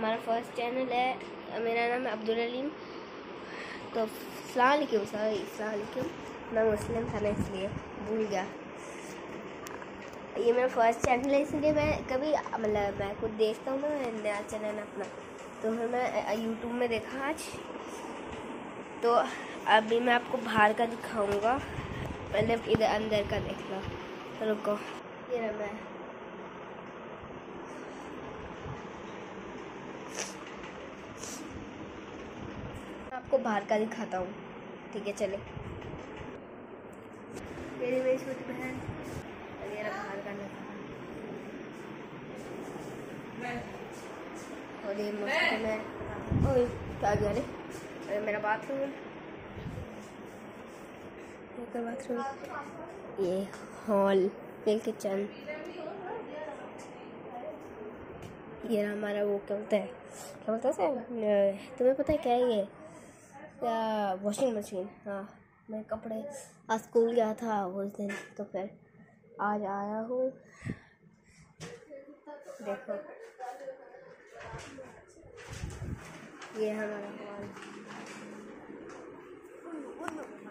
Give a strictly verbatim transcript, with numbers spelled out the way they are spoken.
हमारा first channel है। मेरा नाम है अब्दुल अलीम। तो अस्सलाम वालेकुम, सॉरी अस्सलाम वालेकुम, मैं मुस्लिम था ना इसलिए भूल गया। ये मेरा फर्स्ट चैनल है, इसलिए मैं कभी मतलब मैं खुद देखता हूँ ना नया चैनल अपना, तो फिर मैं यूट्यूब में देखा आज। तो अभी मैं आपको बाहर का दिखाऊंगा, पहले इधर अंदर का देख लो। रुको, ये रहा मैं आपको बाहर का दिखाता हूँ, ठीक है चले। मेरी मेरी छोटी बहन मेरा बाहर का नज़ारा, और ये मस्त में ओए क्या गया रे, अरे मेरा बाथरूम है, बाथरूम, ये हॉल, ये किचन, ये हमारा वो क्या बोलता है क्या बोलता है सर, तुम्हें पता है क्या है ये, या वॉशिंग मशीन। हाँ, मैं कपड़े आज स्कूल गया था उस दिन, तो फिर आज आया हूँ। देखो ये हमारा हॉल,